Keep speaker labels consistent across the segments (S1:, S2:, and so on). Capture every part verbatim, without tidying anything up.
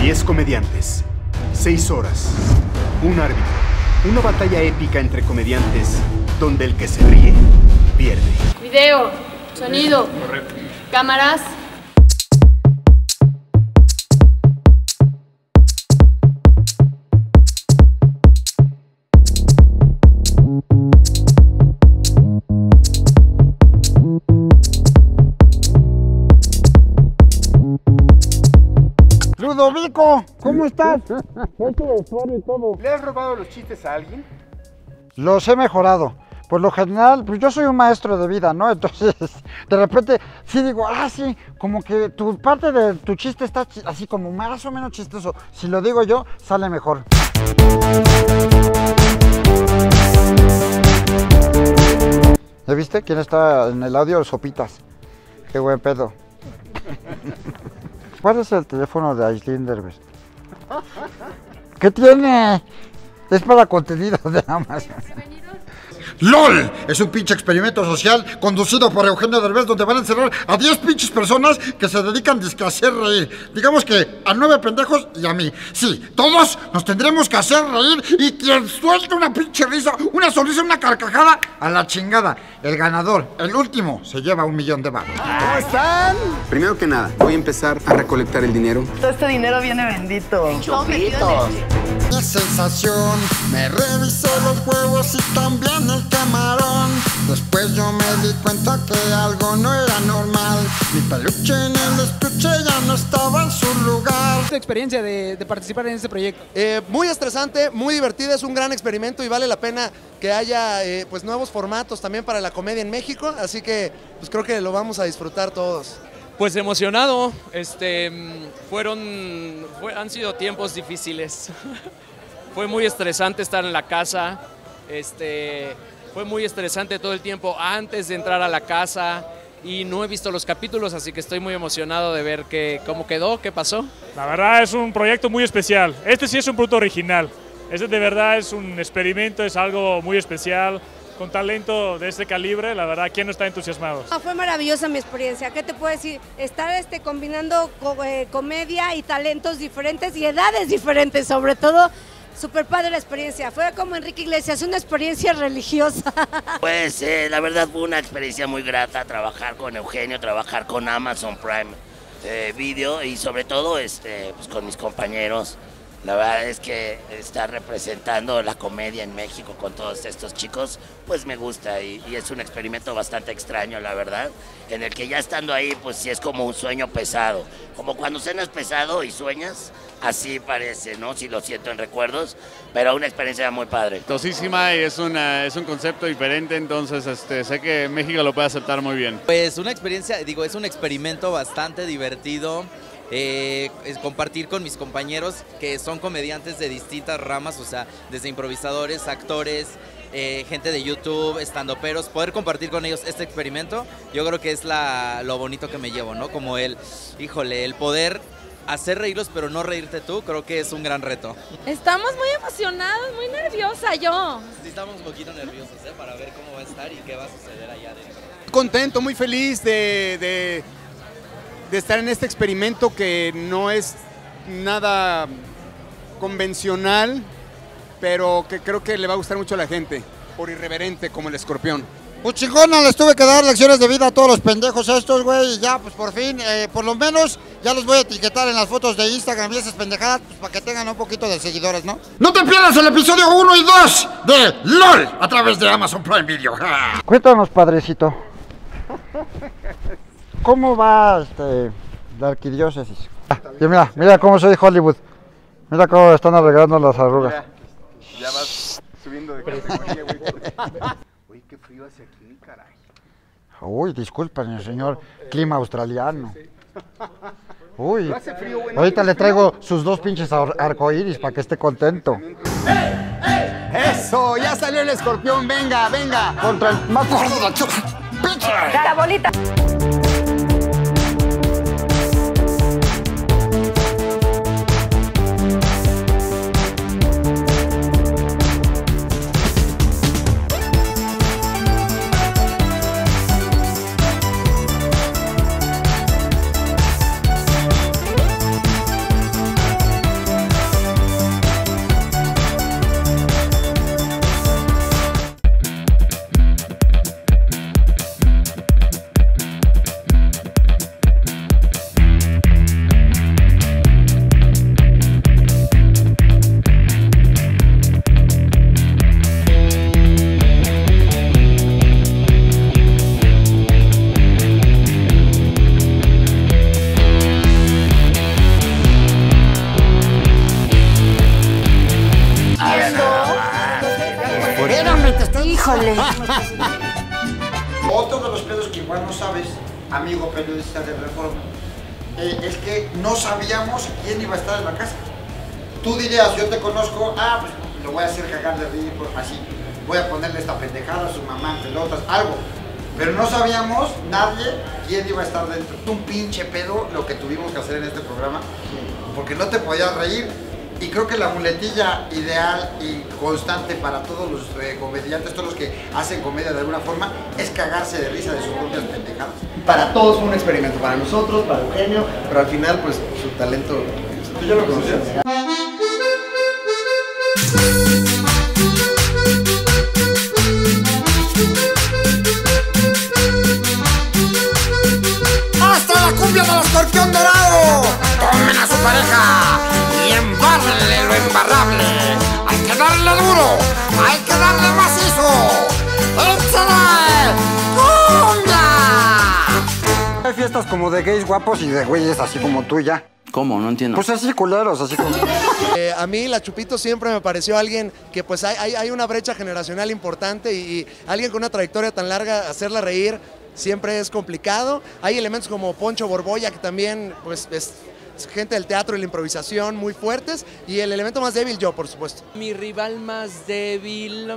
S1: Diez comediantes, seis horas, un árbitro, una batalla épica entre comediantes donde el que se ríe, pierde.
S2: Video, sonido,
S3: correcto.
S2: Cámaras.
S4: Ludovico, ¿cómo estás? Y todo.
S1: ¿Le has robado los chistes a alguien?
S4: Los he mejorado. Por lo general, pues yo soy un maestro de vida, ¿no? Entonces, de repente, sí digo, ah, sí, como que tu parte de tu chiste está así como más o menos chistoso. Si lo digo yo, sale mejor. ¿Ya viste quién está en el audio? Sopitas. Qué buen pedo. ¿Cuál es el teléfono de Aislinn Derbez? ¿Qué tiene? Es para contenido de Amazon. ¡LOL! Es un pinche experimento social conducido por Eugenio Derbez, donde van a encerrar a diez pinches personas que se dedican a hacer reír. Digamos que a nueve pendejos y a mí. Sí, todos nos tendremos que hacer reír y quien suelte una pinche risa, una sonrisa, una carcajada, a la chingada. El ganador, el último, se lleva un millón de baros.
S5: ¿Cómo están?
S6: Primero que nada, voy a empezar a recolectar el dinero.
S5: Todo este dinero viene bendito.
S7: Chupitos.
S4: ¡Qué sensación! Me revisó los huevos y también el camarón. Después yo me di cuenta que algo no era normal. Mi peluche en el estuche ya no estaba en su lugar.
S8: ¿Qué experiencia de, de participar en este proyecto?
S9: Eh, muy estresante, muy divertida, es un gran experimento y vale la pena que haya eh, pues nuevos formatos también para la comedia en México, así que pues creo que lo vamos a disfrutar todos.
S3: Pues emocionado, este, fueron, fue, han sido tiempos difíciles. Fue muy estresante estar en la casa, este, fue muy estresante todo el tiempo antes de entrar a la casa y no he visto los capítulos, así que estoy muy emocionado de ver que, cómo quedó, qué pasó.
S10: La verdad es un proyecto muy especial, este sí es un producto original, este de verdad es un experimento, es algo muy especial. Con talento de este calibre, la verdad, ¿quién no está entusiasmado?
S11: Ah, fue maravillosa mi experiencia, ¿qué te puedo decir? Estar este, combinando co eh, comedia y talentos diferentes y edades diferentes, sobre todo, súper padre la experiencia. Fue como Enrique Iglesias, una experiencia religiosa.
S7: Pues eh, la verdad fue una experiencia muy grata trabajar con Eugenio, trabajar con Amazon Prime eh, Video y sobre todo este, pues, con mis compañeros. La verdad es que estar representando la comedia en México con todos estos chicos, pues me gusta y, y es un experimento bastante extraño, la verdad, en el que ya estando ahí, pues sí es como un sueño pesado, como cuando cenas pesado y sueñas, así parece, ¿no? Si lo siento en recuerdos, pero una experiencia muy padre.
S12: Tosísima y es, una, es un concepto diferente, entonces este, sé que México lo puede aceptar muy bien.
S13: Pues una experiencia, digo, es un experimento bastante divertido. Eh, es compartir con mis compañeros que son comediantes de distintas ramas, o sea, desde improvisadores, actores, eh, gente de YouTube, estandoperos, poder compartir con ellos este experimento, yo creo que es la, lo bonito que me llevo, ¿no? Como el, híjole, el poder hacer reírlos pero no reírte tú, creo que es un gran reto.
S2: Estamos muy emocionados, muy nerviosa yo.
S13: Sí, estamos un poquito nerviosos, ¿eh? Para ver cómo va a estar y qué va a suceder allá adentro.
S14: Contento, muy feliz de... de... de estar en este experimento que no es nada convencional, pero que creo que le va a gustar mucho a la gente, por irreverente como el escorpión.
S4: Pues chingona, les tuve que dar lecciones de vida a todos los pendejos estos, güey, y ya, pues por fin, eh, por lo menos, ya los voy a etiquetar en las fotos de Instagram y esas pendejadas, pues para que tengan un poquito de seguidores, ¿no? No te pierdas el episodio uno y dos de LOL a través de Amazon Prime Video. Cuéntanos, padrecito. ¿Cómo va este, la arquidiócesis? Ah, y mira, mira cómo soy Hollywood. Mira cómo están arreglando las arrugas.
S1: Mira, ya vas subiendo de categoría, güey. Uy, qué frío hace aquí, caray.
S4: Uy, disculpen, señor. Clima australiano. Uy,
S1: hace frío, güey, no
S4: ahorita le traigo
S1: frío.
S4: sus dos pinches arcoíris para que esté contento.
S14: ¡Ey! ¡Ey! ¡Eso! ¡Ya salió el escorpión! ¡Venga, venga!
S4: Contra el más gordo de la ch...
S11: La bolita.
S4: Otro de los pedos que igual no sabes, amigo periodista de Reforma, eh, es que no sabíamos quién iba a estar en la casa. Tú dirías, yo te conozco, ah, pues lo voy a hacer cagar de ridículo, así. Voy a ponerle esta pendejada a su mamá en pelotas, algo. Pero no sabíamos nadie quién iba a estar dentro. Un pinche pedo lo que tuvimos que hacer en este programa, porque no te podías reír. Y creo que la muletilla ideal y constante para todos los eh, comediantes, todos los que hacen comedia de alguna forma, es cagarse de risa de sus propias pendejadas.
S9: Para todos fue un experimento, para nosotros, para Eugenio, pero al final pues su talento... ¿Tú ya lo conocías?
S4: ¡Hasta la cumbia del escorpión dorado! ¡Tomen a su pareja! Y embárrenle lo embarrable. Hay que darle duro, hay que darle macizo. ¡Échale! ¡Cumbia! Hay fiestas como de gays guapos y de güeyes así como tú ya.
S13: ¿Cómo? No entiendo.
S4: Pues así culeros, así como...
S9: Eh, a mí la Chupito siempre me pareció alguien que pues hay, hay, hay una brecha generacional importante y, y alguien con una trayectoria tan larga, hacerla reír siempre es complicado. Hay elementos como Poncho Borbolla que también pues es... gente del teatro y la improvisación muy fuertes, y el elemento más débil yo, por supuesto.
S3: Mi rival más débil,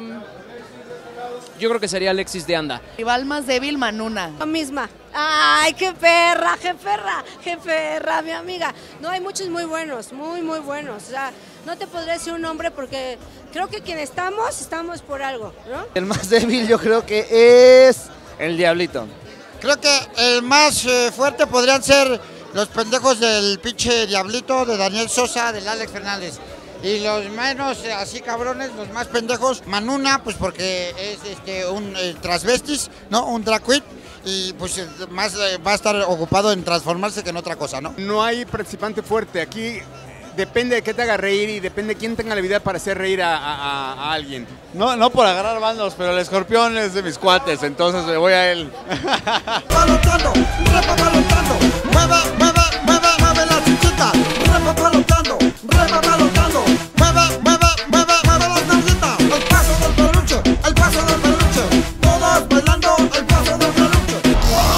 S3: yo creo que sería Alexis de Anda.
S2: Rival más débil, Manuna.
S11: Yo misma. Ay, qué perra, qué perra, qué perra, mi amiga. No, hay muchos muy buenos, muy, muy buenos. O sea, no te podré decir un nombre porque creo que quien estamos, estamos por algo, ¿no?
S9: El más débil yo creo que es...
S3: El Diablito.
S4: Creo que el más eh, fuerte podrían ser los pendejos del pinche Diablito, de Daniel Sosa, del Alex Fernández. Y los menos eh, así cabrones, los más pendejos, Manuna, pues porque es este un eh, transvestis, ¿no? Un drag queen. Y pues eh, más eh, va a estar ocupado en transformarse que en otra cosa, ¿no?
S14: No hay participante fuerte. Aquí depende de qué te haga reír y depende de quién tenga la habilidad para hacer reír a, a, a alguien.
S12: No, no por agarrar bandos, pero el escorpión es de mis cuates, entonces le voy a él.
S4: Palotando, repa palotando, mueve, mueve, mueve, mueve la chichita, repa palotando, repa palotando, mueve, mueve, mueve, mueve las nalguitas, el paso del peluche, el paso del peluche, todos bailando el paso del peluche.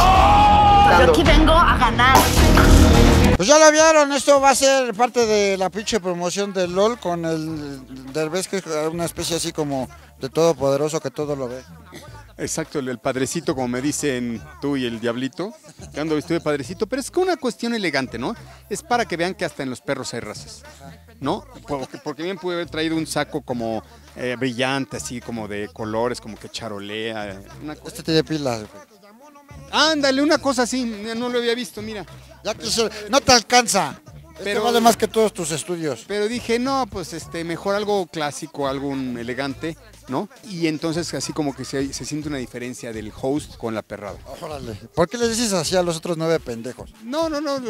S2: Yo aquí vengo a ganar.
S4: Pues ya lo vieron, esto va a ser parte de la pinche promoción del LOL con el Derbez, que es una especie así como de todopoderoso que todo lo ve.
S14: Exacto, el, el padrecito, como me dicen tú y el Diablito, que ando vestido de padrecito, pero es que una cuestión elegante, ¿no? Es para que vean que hasta en los perros hay razas, ¿no? Porque, porque bien pude haber traído un saco como eh, brillante, así como de colores, como que charolea. Una cosa.
S4: Este tiene pilas, güey.
S14: Ándale, una cosa así, no lo había visto, mira.
S4: Ya quise, no te alcanza. Pero este vale más que todos tus estudios.
S14: Pero dije, no, pues este, mejor algo clásico, algo elegante, ¿no? Y entonces así como que se, se siente una diferencia del host con la perrada.
S4: Órale. ¿Por qué les dices así a los otros nueve pendejos?
S14: No, no, no.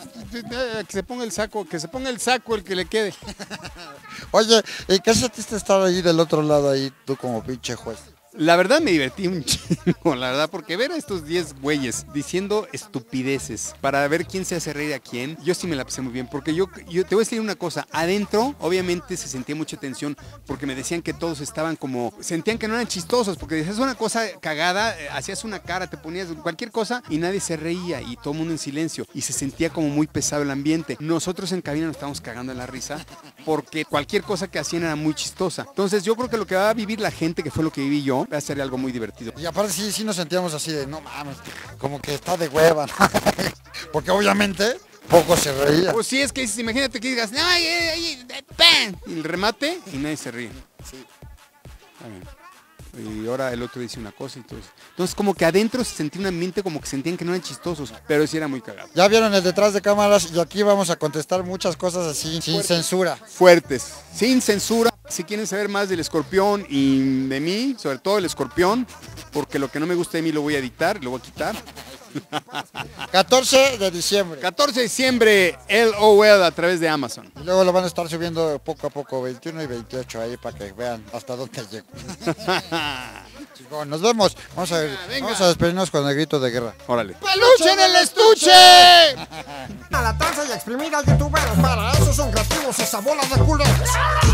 S14: Que se ponga el saco, que se ponga el saco el que le quede.
S4: Oye, ¿y qué sentiste estar ahí del otro lado ahí, tú como pinche juez?
S14: La verdad me divertí un chingo, la verdad, porque ver a estos diez güeyes diciendo estupideces para ver quién se hace reír a quién, yo sí me la pasé muy bien, porque yo, yo te voy a decir una cosa, adentro obviamente se sentía mucha tensión, porque me decían que todos estaban como, sentían que no eran chistosos, porque decías una cosa cagada, hacías una cara, te ponías cualquier cosa y nadie se reía y todo el mundo en silencio, y se sentía como muy pesado el ambiente. Nosotros en cabina nos estábamos cagando en la risa, porque cualquier cosa que hacían era muy chistosa. Entonces yo creo que lo que va a vivir la gente, que fue lo que viví yo, va a ser algo muy divertido.
S4: Y aparte sí, sí nos sentíamos así de, no mames, como que está de hueva, ¿no? Porque obviamente poco se reía.
S14: Pues sí, es que imagínate que digas, ay, ay, ay, ¡pam! Y el remate y nadie se ríe. Sí. Está bien. Y ahora el otro dice una cosa y todo eso. Entonces como que adentro se sentía un ambiente como que sentían que no eran chistosos, pero sí era muy cagado.
S4: Ya vieron el detrás de cámaras y aquí vamos a contestar muchas cosas así, sin censura.
S14: Fuertes, sin censura. Si quieren saber más del escorpión y de mí, sobre todo el escorpión, porque lo que no me gusta de mí lo voy a editar, lo voy a quitar.
S4: catorce de diciembre.
S14: catorce de diciembre, L O L a través de Amazon.
S4: Y luego lo van a estar subiendo poco a poco, veintiuno y veintiocho ahí para que vean hasta dónde llego. Nos vemos. Vamos a, venga, venga. Vamos a despedirnos con el grito de guerra.
S14: Órale.
S4: ¡Peluche en el estuche! A la tanza y exprimir al youtuber. Para eso son creativos esa bola de culeros.